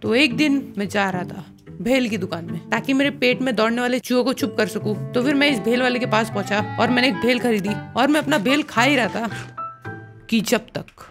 तो एक दिन मैं जा रहा था भेल की दुकान में ताकि मेरे पेट में दौड़ने वाले चूहों को चुप कर सकूं। तो फिर मैं इस भेल वाले के पास पहुंचा और मैंने एक भेल खरीदी और मैं अपना भेल खा ही रहा था कि जब तक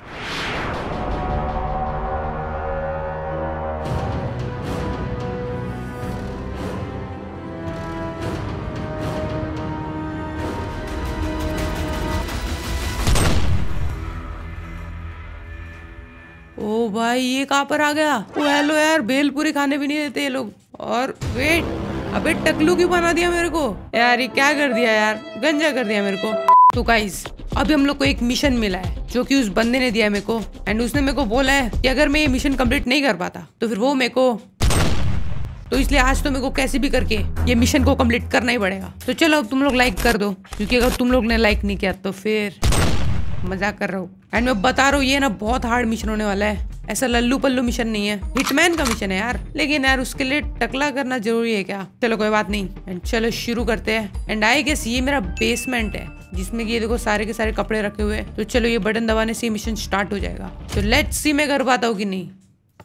ओ भाई ये कहाँ पर आ गया। ओ हेलो यार, भेल पूरी खाने भी नहीं देते ये लोग। और वेट, अबे टकलू क्यों बना दिया मेरे को यार, ये क्या कर दिया यार, गंजा कर दिया मेरे को। तो गाइस अभी हम लोग को एक मिशन मिला है जो कि उस बंदे ने दिया है मेरे को। एंड उसने मेरे को बोला है कि अगर मैं ये मिशन कंप्लीट नहीं कर पाता तो फिर वो मेरे को, तो इसलिए आज तो मेरे को कैसे भी करके ये मिशन को कंप्लीट करना ही पड़ेगा। तो चलो अब तुम लोग लाइक कर दो, क्योंकि अगर तुम लोग ने लाइक नहीं किया तो फिर मजाक कर रहा हूँ। एंड मैं बता रहा हूँ ये ना बहुत हार्ड मिशन होने वाला है। ऐसा लल्लू पल्लू मिशन नहीं है, हिटमैन का मिशन है यार। लेकिन यार उसके लिए टकला करना जरूरी है क्या? चलो कोई बात नहीं। एंड चलो शुरू करते हैं। एंड आई गेस ये मेरा बेसमेंट है जिसमें कि ये देखो सारे के सारे कपड़े रखे हुए हैं। तो चलो ये बटन दबाने से मिशन स्टार्ट हो जाएगा। तो लेट्स सी मैं कर पाता हूँ कि नहीं।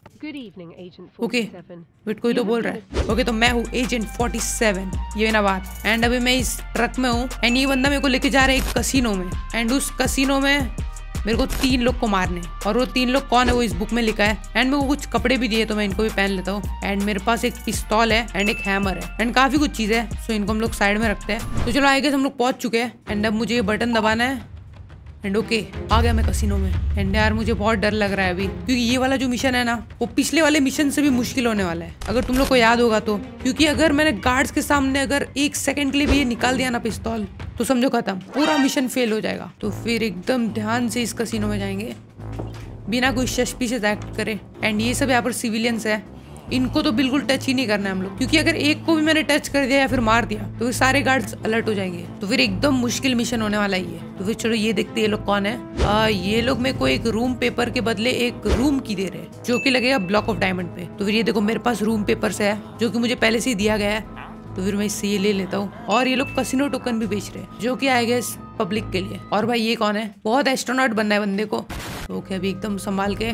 ओके वेट, कोई तो बोल रहा है। ओके तो मैं हूँ एजेंट 47, ये मेरा बात। एंड अभी मैं इस ट्रक में हूँ एंड ये बंदा मेरे को लेके जा रहा है एक कसिनो में। एंड उस कसिनो में मेरे को 3 लोग को मारने, और वो 3 लोग कौन है वो इस बुक में लिखा है। एंड मेरे को कुछ कपड़े भी दिए तो मैं इनको भी पहन लेता हूँ। एंड मेरे पास एक पिस्तौल है एंड एक हैमर है एंड काफी कुछ चीज है। सो इनको हम लोग साइड में रखते हैं। तो चलो आई गेस हम लोग पहुंच चुके हैं। एंड अब मुझे ये बटन दबाना है। एंड ओके आ गया मैं कसिनो में। एंड यार मुझे बहुत डर लग रहा है अभी, क्योंकि ये वाला जो मिशन है ना वो पिछले वाले मिशन से भी मुश्किल होने वाला है, अगर तुम लोग को याद होगा तो। क्योंकि अगर मैंने गार्ड्स के सामने अगर 1 सेकंड के लिए भी ये निकाल दिया ना पिस्तौल, तो समझो खत्म, पूरा मिशन फेल हो जाएगा। तो फिर एकदम ध्यान से इस कसिनो में जाएंगे बिना कोई सस्पिशियस एक्ट करे। एंड ये सब यहाँ पर सिविलियंस है, इनको तो बिल्कुल टच ही नहीं करना है हम लोग, क्योंकि अगर एक को भी मैंने टच कर दिया या फिर मार दिया तो सारे गार्ड्स अलर्ट हो जाएंगे। तो फिर एकदम मुश्किल मिशन होने वाला ही है। तो फिर चलो ये देखते ये लोग कौन है। ये लोग मेरे को एक रूम पेपर के बदले एक रूम की दे रहे हैं जो कि लगेगा ब्लॉक ऑफ डायमंड पे। तो फिर ये देखो मेरे पास रूम पेपर से है जो कि मुझे पहले से ही दिया गया है। तो फिर मैं इससे ये ले लेता हूँ। और ये लोग कसिनो टोकन भी बेच रहे हैं जो कि आएगा पब्लिक के लिए। और भाई ये कौन है, बहुत एस्ट्रोनॉट बनना है बंदे को। ओके अभी एकदम संभाल के।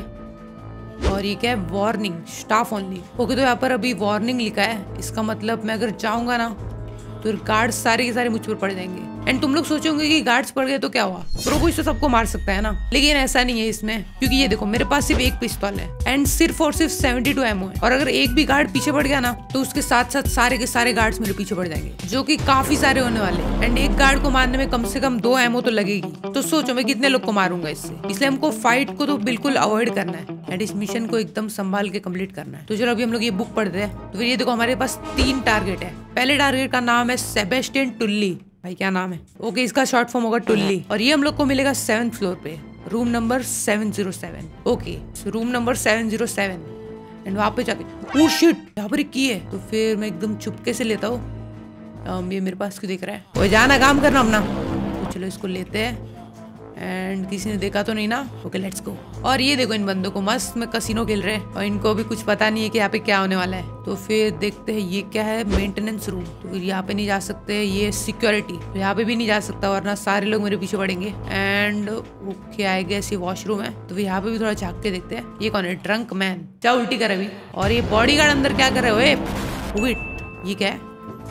और ये क्या है, वार्निंग स्टाफ ओनली। ओके तो यहाँ पर अभी वार्निंग लिखा है, इसका मतलब मैं अगर जाऊंगा ना तो गार्ड्स सारे के सारे मुझ पर पड़ जाएंगे। एंड तुम लोग सोचोगे कि गार्ड्स पड़ गए तो क्या हुआ, प्रो कुछ तो सबको मार सकता है ना। लेकिन ऐसा नहीं है इसमें, क्योंकि ये देखो मेरे पास सिर्फ एक पिस्तौल है एंड सिर्फ और सिर्फ 72 एमओ है। और अगर एक भी गार्ड पीछे पड़ गया ना तो उसके साथ साथ सारे के सारे गार्ड्स मेरे पीछे पड़ जाएंगे, जो कि काफी सारे होने वाले। एंड एक गार्ड को मारने में कम से कम 2 एमओ तो लगेगी। तो सोचो मैं कितने लोग को मारूंगा इससे। इसलिए हमको फाइट को तो बिल्कुल अवॉइड करना है एंड इस मिशन को एकदम संभाल के कंप्लीट करना है। तो चलो अभी हम लोग ये बुक पढ़ते हैं। तो फिर ये देखो हमारे पास 3 टारगेट है। पहले टारगेट का नाम है सेबेस्टियन टुल्ली। भाई क्या नाम है। ओके इसका शॉर्ट फॉर्म होगा टुल्ली। और ये हम लोग को मिलेगा 7th फ्लोर पे, room number 707। Okay room number 707। And वहाँ पे जाके ओह शिट यहाँ पर की है। तो फिर मैं एकदम चुपके से लेता हूँ। ये मेरे पास क्यों दिख रहा है, वो जाना काम करना अपना। तो चलो इसको लेते हैं। एंड किसी ने देखा तो नहीं ना। Okay let's go. और ये देखो इन बंदों को मस्त में कसिनो खेल रहे हैं और इनको भी कुछ पता नहीं है कि यहाँ पे क्या होने वाला है। तो फिर देखते हैं ये क्या है, मेंटेनेंस रूम। तो फिर यहाँ पे नहीं जा सकते, ये सिक्योरिटी, तो यहाँ पे भी नहीं जा सकता वरना सारे लोग मेरे पीछे पड़ेंगे। एंड ओके आएगा ऐसी वॉशरूम है। तो फिर यहाँ पे भी थोड़ा झाँक के देखते हैं ये कौन है, ड्रंक मैन, क्या उल्टी करे अभी। और ये बॉडीगार्ड अंदर क्या कर रहे हो, वेट ये क्या है,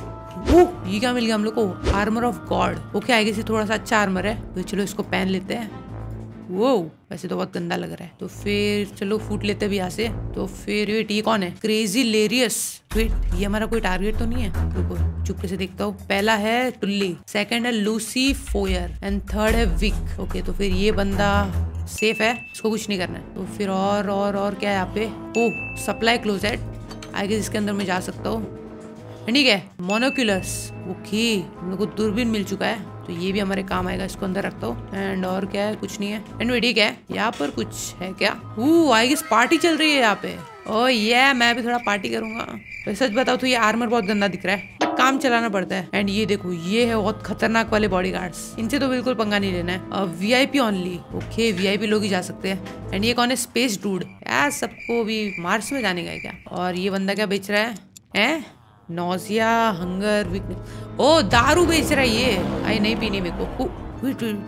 ये क्या मिल गया हम लोग को, आर्मर ऑफ गॉड। ओके आएगा से थोड़ा सा अच्छा आर्मर है। तो चलो इसको पहन लेते हैं। वो वैसे तो बहुत गंदा लग रहा है। तो फिर चलो फूट लेते भी यहाँ से। तो फिर वेट ये कौन है, क्रेजी लेरियस। वेट ये हमारा कोई टारगेट तो नहीं है, रुको चुपके से देखता हूँ। पहला है टुल्ली, सेकंड है लूसी फोयर एंड थर्ड है विक। ओके तो फिर ये बंदा सेफ है, इसको कुछ नहीं करना है। तो फिर और क्या है यहाँ पे, oh supply closet. I guess इसके अंदर मैं जा सकता हूँ। ठीक है मोनोक्यूलर्स। ओके हम लोग को दूरबीन मिल चुका है तो ये भी हमारे काम आएगा, इसको अंदर रखता हूँ। एंड और क्या है, कुछ नहीं है। एंड ठीक है यहाँ पर कुछ है क्या, आई गेस पार्टी चल रही है यहाँ पे। ओह ये मैं भी थोड़ा पार्टी करूंगा। तो सच बताओ तो ये आर्मर बहुत गंदा दिख रहा है बट काम चलाना पड़ता है। एंड ये देखो ये है बहुत खतरनाक वाले बॉडीगार्ड्स, इनसे तो बिल्कुल पंगा नहीं लेना है। VIP only. ओके VIP लोग ही जा सकते हैं। एंड ये कौन है, स्पेस डूड। यार सबको भी मार्स में जाने का है क्या। और ये बंदा क्या बेच रहा है, नौजिया, हंगर, वीकनेस। ओ दारू बेच रहा है ये, आई नहीं पीनी मेरे को।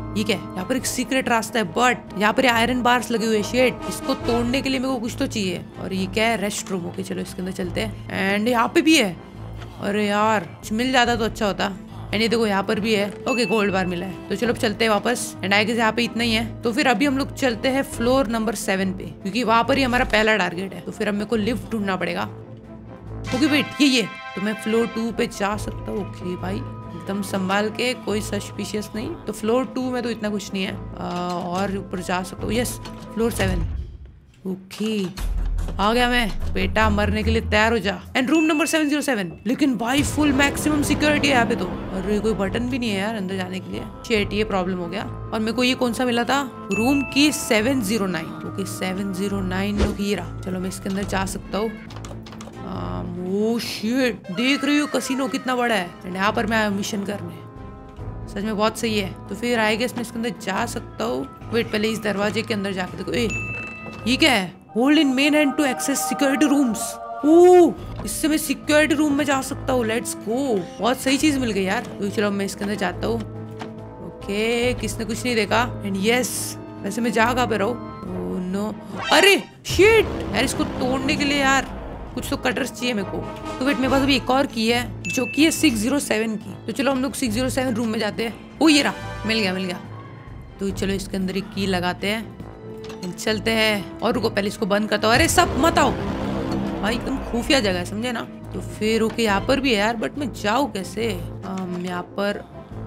ठीक है, यहाँ पर एक सीक्रेट रास्ता है, बट यहाँ पर आयरन बार्स लगे हुए। शेट, इसको तोड़ने के लिए मेरे को कुछ तो चाहिए। और ये क्या है? Rest room. ओके चलो इसके अंदर चलते हैं। एंड यहाँ पे भी है। अरे यार कुछ मिल जाता तो अच्छा होता। एंड ये देखो यहाँ पर भी है। ओके गोल्ड बार मिला है। तो चलो अब चलते हैं वापस। एंड आई गेस यहाँ पे इतना ही है। तो फिर अभी हम लोग चलते हैं फ्लोर नंबर 7 पे, क्योंकि वहां पर ही हमारा पहला टारगेट है। तो फिर अब मेरे को लिफ्ट ढूंढना पड़ेगा। ओके वेट, ये तो मैं फ्लोर 2 पे जा सकता हूँ। ओके भाई एकदम संभाल के, कोई सस्पिशियस नहीं। तो फ्लोर 2 में तो इतना कुछ नहीं है। और ऊपर जा सकता हूँ। Yes floor 7। ओके आ गया मैं। बेटा मरने के लिए तैयार हो जा। And room number 707। लेकिन भाई फुल मैक्सिमम सिक्योरिटी है यहाँ पे तो। अरे कोई बटन भी नहीं है यार अंदर जाने के लिए। शेट ये प्रॉब्लम हो गया। और मेरे को ये कौन सा मिला था? रूम की 709। ओके 709 लोग ये रहा। चलो मैं इसके अंदर जा सकता हूँ। ओह शिट, देख रही हो कसिनो कितना बड़ा है। एंड यहाँ पर मैं आया मिशन करने। सच में बहुत सही है। तो फिर आई गेस मैं इसके अंदर जा सकता हूँ। वेट पहले इस दरवाजे के अंदर जाके देखो। ये क्या है? Hold in main hand to access security rooms. Oh इससे मैं सिक्योरिटी रूम में जा सकता हूँ। लेट्स गो, बहुत सही चीज मिल गई यार। तो चलो मैं इसके अंदर जाता हूँ। ओके किसने कुछ नहीं देखा। एंड यस, वैसे मैं जा कहाँ पे रहा हूँ? ओह नो, अरे शिट यार, इसको तोड़ने के लिए यार कुछ तो कटर्स चाहिए मेरे को। तो वेट मेरे पास अभी एक और की है जो कि है 607 की। तो चलो हम लोग 607 रूम में जाते हैं। ओ ये रहा, मिल गया। तो चलो इसके अंदर एक की लगाते हैं, चलते हैं। और रुको पहले इसको बंद करता हूँ। अरे सब मत आओ भाई, एकदम खुफिया जगह है समझे ना। तो फिर ओके यहाँ पर भी है यार, बट मैं जाऊँ कैसे? यहाँ पर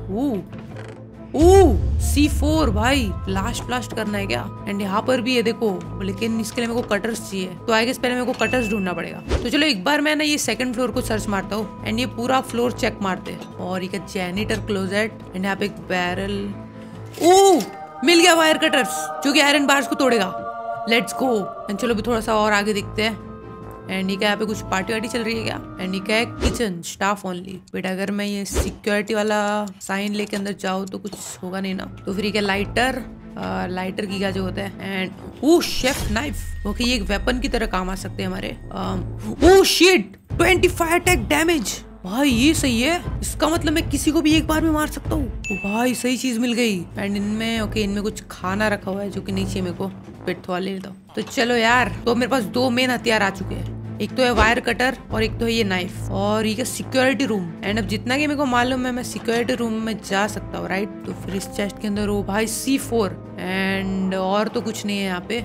C4 भाई, ब्लास्ट करना है क्या? एंड यहाँ पर भी है देखो, लेकिन इसके लिए मेरे को कटर्स चाहिए। तो आई गेस पहले मेरे को कटर्स ढूंढना पड़ेगा। तो चलो एक बार मैं ना ये सेकंड फ्लोर को सर्च मारता हूँ। एंड ये पूरा फ्लोर चेक मारते हैं। और ये जेनिटर क्लोजेट। एंड यहाँ पे एक बैरल। मिल गया वायर कटर्स जो कि आयरन बार्स को तोड़ेगा। Let's go. एंड चलो भी थोड़ा सा और आगे देखते हैं। एंड ये क्या यहाँ पे कुछ पार्टी वार्टी चल रही है क्या? एंड ये क्या है? Kitchen staff only. बट अगर मैं ये सिक्योरिटी वाला साइन लेके अंदर जाऊँ तो कुछ होगा नहीं ना। तो फिर ये क्या? लाइटर की क्या जो होता है। And chef knife. ओके ये एक वेपन की तरह काम आ सकते हैं हमारे। Shit 25 attack damage. भाई ये सही है, इसका मतलब मैं किसी को भी एक बार में मार सकता हूँ। भाई सही चीज मिल गई। एंड इनमें कुछ खाना रखा हुआ है जो कि नहीं चाहिए मेरे को। पेट थोड़ा ले लेता हूँ। तो चलो यार, तो मेरे पास 2 मेन हथियार आ चुके हैं। एक तो है वायर कटर और एक तो है ये नाइफ। और ये सिक्योरिटी रूम। एंड अब जितना कि मेरे को मालूम है मैं सिक्योरिटी रूम में जा सकता हूँ, राइट? तो फिर इस चेस्ट के अंदर हो भाई C4। एंड और तो कुछ नहीं है यहाँ पे।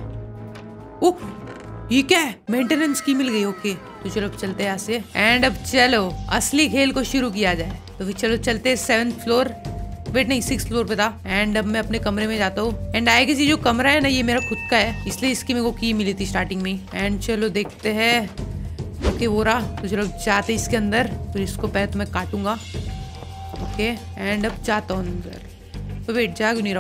ये क्या है? मेंटेनेंस की मिल गई। ओके तो चलो अब चलते हैं यहाँ से। एंड अब चलो असली खेल को शुरू किया जाए। तो फिर चलो चलते हैं 7th फ्लोर। वेट नहीं 6th फ्लोर पे था। एंड अब मैं अपने कमरे में जाता हूँ। एंड आगे से जो कमरा है ना ये मेरा खुद का है, इसलिए इसकी मेरे को की मिली थी स्टार्टिंग में। एंड चलो देखते हैं। ओके वो रहा। तो चलो जाते इसके अंदर। तो इसको पहले तो मैं काटूंगा। ओके एंड अब जाता हूँ अंदर। तो वेट जा क्यों नहीं रहा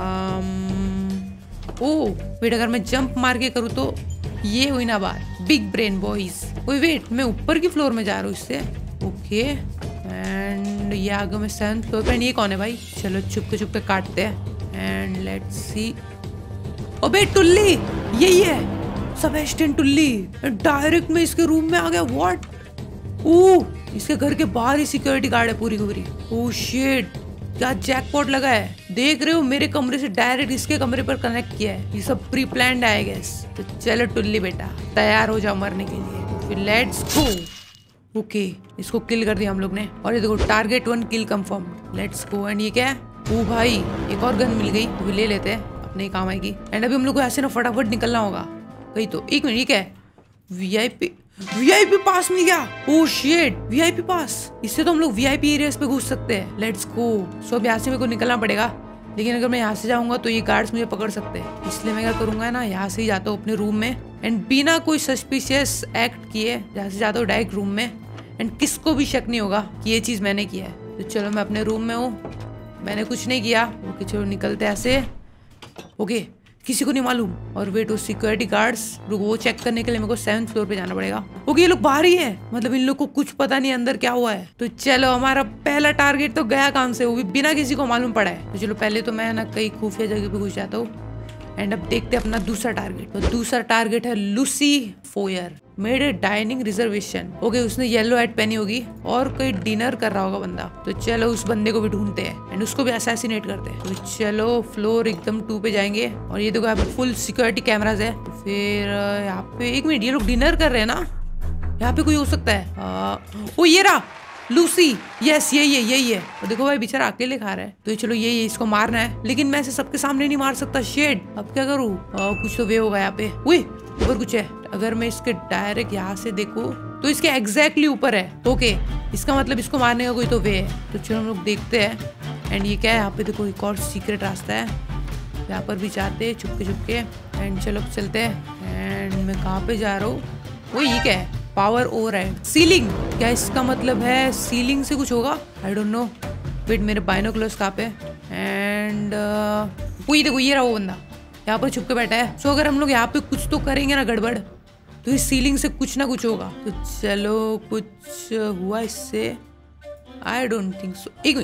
हूँ? वेट अगर मैं जंप मार के करूँ तो ये हुई ना बात। Big brain boys. वेट मैं ऊपर की फ्लोर में जा रहा हूँ इससे। ओके एंड ये आगे मैं 7th फ्लोर पे। ये कौन है भाई? चलो चुप के काटते हैं। And let's see. अबे टुल्ली, यही है सेबेस्टियन टुल्ली। डायरेक्ट में इसके रूम में आ गया। व्हाट? इसके घर के बाहर ही सिक्योरिटी गार्ड है पूरी की पूरी। शिट क्या जैकपॉट लगा है। देख रहे हो मेरे कमरे से डायरेक्ट इसके कमरे पर कनेक्ट किया है। ये सब प्री प्लान्ड है गैस। तो चलो टुल्ली बेटा तैयार हो जाओ मरने के लिए। तो फिर लेट्स गो। ओके इसको किल कर दिया हम लोग ने। और ये देखो target 1 kill confirm. Let's go. And ये क्या है? भाई एक और गन मिल गई, तो ले लेते हैं, अपने काम आएगी। एंड अभी हम लोग को ऐसे ना फटाफट निकलना होगा। वही तो एक मिनट, ये क्या है? वीआईपी पास मिल गया। शिट वीआईपी पास, इससे तो हम लोग वीआईपी एरियाज पे घुस सकते हैं। Let's go. सो अब यहाँ से मेरे को निकलना पड़ेगा, लेकिन अगर मैं यहाँ से जाऊंगा तो ये गार्ड्स मुझे पकड़ सकते हैं। इसलिए मैं क्या करूंगा ना, यहाँ से ही जाता हूँ अपने रूम में। एंड बिना कोई सस्पिशियस एक्ट किए यहाँ से जाता हूँ डायरेक्ट रूम में। एंड किसको भी शक नहीं होगा कि ये चीज मैंने किया है। तो चलो मैं अपने रूम में हूँ, मैंने कुछ नहीं किया। ओके चलो निकलते ऐसे। ओके किसी को नहीं मालूम। और वेट वो सिक्योरिटी गार्ड्स, वो चेक करने के लिए मेरे को 7th फ्लोर पे जाना पड़ेगा। ओके ये लोग बाहर ही है, मतलब इन लोग को कुछ पता नहीं अंदर क्या हुआ है। तो चलो हमारा पहला टारगेट तो गया काम से, वो भी बिना किसी को मालूम पड़ा है। तो चलो पहले तो मैं ना कई खुफिया जगह पे घुस जाता हूँ। एंड अब देखते हैं अपना दूसरा टारगेट। तो दूसरा टारगेट है Lucy Foyer. Made a dining reservation. Okay, उसने येलो हैट पहनी होगी और कोई डिनर कर रहा होगा बंदा। तो चलो उस बंदे को भी ढूंढते हैं एंड उसको भी असैसिनेट करते हैं। तो चलो फ्लोर एकदम 2 पे जाएंगे और ये देखो यहाँ पे फुल सिक्योरिटी कैमराज है। तो फिर यहाँ पे एक मिनट, ये लोग डिनर कर रहे हैं ना, यहाँ पे कोई हो सकता है। ओ ये रहा लूसी, यस यही है। तो देखो भाई बेचारा अकेले खा रहा है। तो चलो यही इसको मारना है, लेकिन मैं इसे सबके सामने नहीं मार सकता। शेड, अब क्या करूँ? कुछ तो वे होगा यहाँ पे। ऊपर कुछ है। अगर मैं इसके डायरेक्ट यहाँ से देखूं तो इसके एग्जैक्टली ऊपर है। ओके, इसका मतलब इसको मारने का कोई तो वे है। तो चलो हम लोग देखते हैं। एंड ये क्या है यहाँ पे? देखो एक और सीक्रेट रास्ता है, यहाँ पर भी जाते हैं चुपके। एंड चलो चलते हैं। एंड मैं कहाँ पे जा रहा हूँ? वो ये क्या है? पावर ओवर है सीलिंग। क्या इसका मतलब है सीलिंग से कुछ होगा? I don't know. वेट, मेरे बाइनोकुलर्स कहाँ पे? एंड वही देखो, ये रहा वो बंदा यहाँ पर छुप के बैठा है। सो अगर हम लोग यहाँ पे कुछ तो करेंगे ना गड़बड़, तो इस सीलिंग से कुछ ना कुछ होगा। तो चलो कुछ हुआ इससे? I don't think so. एक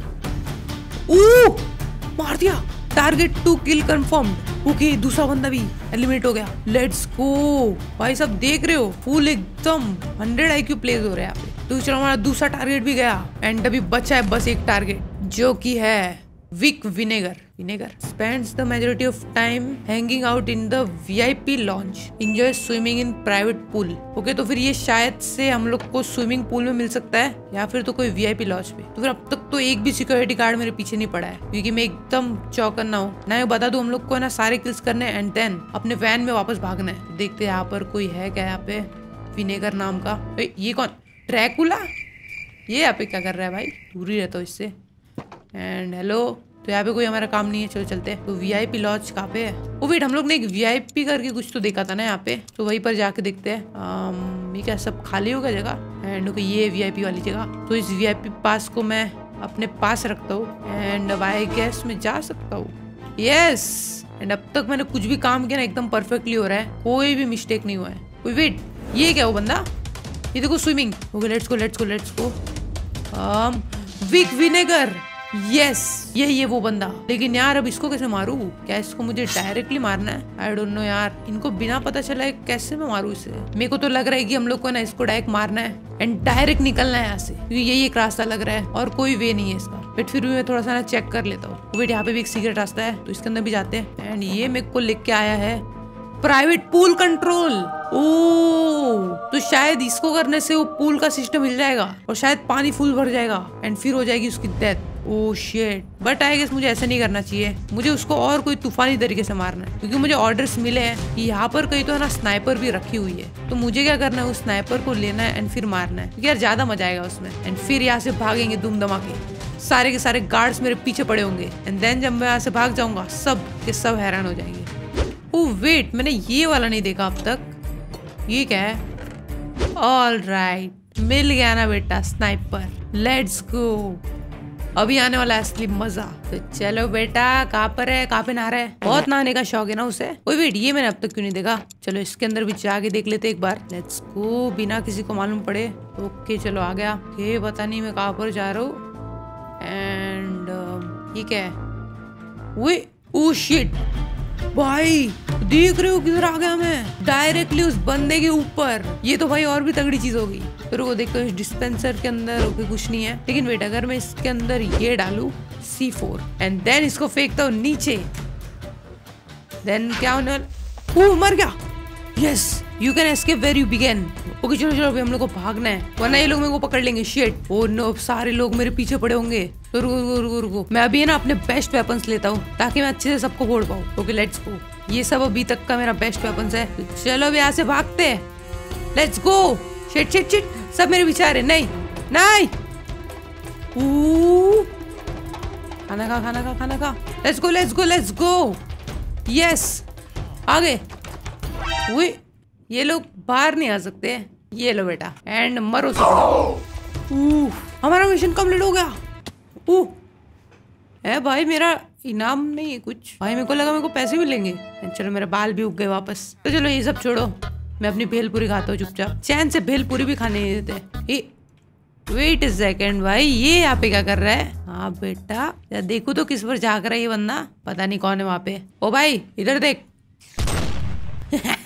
मिनट, मार दिया। Target two kill confirmed. Okay, दूसरा बंदा भी एलिमिनेट हो गया। लेट्स गो भाई, सब देख रहे हो फुल एकदम 100 IQ प्लेस हो रहा है यहाँ पे। तो चलो हमारा दूसरा टारगेट भी गया एंड अभी बचा है बस एक टारगेट, जो कि है Vic Vinegar. spends the majority of time hanging out in the VIP lounge, enjoys swimming in private pool। Okay, तो फिर ये शायद से हम लोग को स्विमिंग पूल में मिल सकता है या फिर तो कोई VIP लॉन्च पे। तो फिर अब तक तो एक भी सिक्योरिटी गार्ड मेरे पीछे नहीं पड़ा है, क्योंकि मैं एकदम चौकन्ना हूँ ना। ये बता दूं, हम लोग को ना सारे किल्स करने एंड देन अपने वैन में वापस भागना है। देखते हैं यहाँ पर कोई है क्या यहाँ पे विनेगर नाम का। ये कौन? ड्रैकुला? ये यहाँ पे क्या कर रहा है भाई? दूर ही रहता हूँ इससे। एंड हेलो, तो यहाँ पे कोई हमारा काम नहीं है। चलो चलते हैं। तो VIP लॉन्च कहाँ पे है? ओ वेट, हम लोग ने एक VIP करके कुछ तो देखा था ना यहाँ पे, तो वहीं पर जाके देखते हैं। ये क्या सब खाली होगा जगह? एंड ओके, ये VIP वाली जगह। तो इस VIP पास को मैं अपने पास रखता हूँ एंड आई गेस मैं जा सकता हूँ। यस, एंड अब तक मैंने कुछ भी काम किया ना एकदम परफेक्टली हो रहा है, कोई भी मिस्टेक नहीं हुआ है। वेट, ये क्या वो बंदा? ये देखो swimming. Okay, let's go. Vic Vinegar, yes यही है वो बंदा। लेकिन यार अब इसको कैसे मारूं? क्या इसको मुझे डायरेक्टली मारना है? आई डोंट नो यार, इनको बिना पता चला है कैसे मैं मारूं इसे। मेरे को तो लग रहा है कि हम लोग को ना इसको डायरेक्ट मारना है एंड डायरेक्ट निकलना है यहाँ से, क्योंकि यही एक रास्ता लग रहा है और कोई वे नहीं है इसका। बट फिर भी मैं थोड़ा सा ना चेक कर लेता हूँ। वेट, यहाँ पे भी एक सीक्रेट रास्ता है, तो इसके अंदर भी जाते हैं। एंड ये मेरे को लिख के आया है प्राइवेट पूल कंट्रोल। ओह, तो शायद इसको करने से वो पूल का सिस्टम हिल जाएगा और शायद पानी फुल भर जाएगा एंड फिर हो जाएगी उसकी death. Oh shit, but I guess मुझे ऐसा नहीं करना चाहिए। मुझे उसको और कोई तूफानी तरीके से मारना है, क्योंकि मुझे ऑर्डर्स मिले हैं कि यहाँ पर कहीं तो ना स्नाइपर भी रखी हुई है। तो मुझे क्या करना है, उस स्नाइपर को लेना है एंड फिर मारना है, क्योंकि यार ज्यादा मजा आएगा उसमें। एंड फिर यहाँ से भागेंगे दुम धमाके, सारे के सारे गार्ड्स मेरे पीछे पड़े होंगे एंड देन जब मैं यहाँ से भाग जाऊंगा सब के सब हैरान हो जाएंगे। ओह वेट, मैंने ये वाला नहीं देखा अब तक। ये क्या है? ऑल राइट, मिल गया ना बेटा स्नाइपर। लेट्स गो, अभी आने वाला है असली मजा। तो चलो बेटा, कहाँ पर है? कहाँ पे नहा रहा है? बहुत नहाने का शौक है ना उसे। ओए वेट, ये मैंने अब तक क्यों नहीं देखा? चलो इसके अंदर भी जाके देख लेते एक बार। लेट्स गो, बिना किसी को मालूम पड़े। ओके चलो आ गया। ये पता नहीं मैं कहाँ पर जा रहा हूँ। एंड ये क्या है? ओह शिट भाई, देख रहे हो किधर आ गया मैं? डायरेक्टली उस बंदे के ऊपर। ये तो भाई और भी तगड़ी चीज होगी। फिर वो देखो इस डिस्पेंसर के अंदर कुछ नहीं है, लेकिन बेटा अगर मैं इसके अंदर ये डालू C4 एंड देन इसको फेंकता हूँ नीचे, देन क्या होने वाला? ओह मर गया। Yes, you can escape where you begin. Okay चलो अभी हम लोग को भागना है, वरना ये लोग मेरे को पकड़ लेंगे। शिट, ओह नो, सारे लोग मेरे पीछे पड़े होंगे। तो रुको, मैं अभी है ना अपने बेस्ट वेपन्स लेता हूँ ताकि मैं अच्छे से सबको फोड़ पाऊँ। ओके लेट्स गो, ये सब अभी तक का मेरा बेस्ट वेपन्स है। तो चलो अभी यहाँ से भागते हैं। Let's go. शिट, सब मेरे पीछे आ रहे। नहीं खाना खा। Let's go. यस, आ गए। ये लोग बाहर नहीं आ सकते। ये लो बेटा एंड मरो सब। हमारा मिशन कंप्लीट हो गया। है भाई, मेरा इनाम नहीं है कुछ भाई, मेरे को लगा मेरे को पैसे मिलेंगे। चलो मेरे बाल भी उग गए वापस। तो चलो ये सब छोड़ो, मैं अपनी भेलपूरी खाता हूँ चुपचाप। चैन से भेलपूरी भी खाने नहीं देते। वेट अ सेकंड भाई, ये यहाँ पे क्या कर रहा है? हाँ बेटा, देखो तो किस पर झाँक रहा है ये बंदा, पता नहीं कौन है वहाँ पे। ओ भाई इधर देख।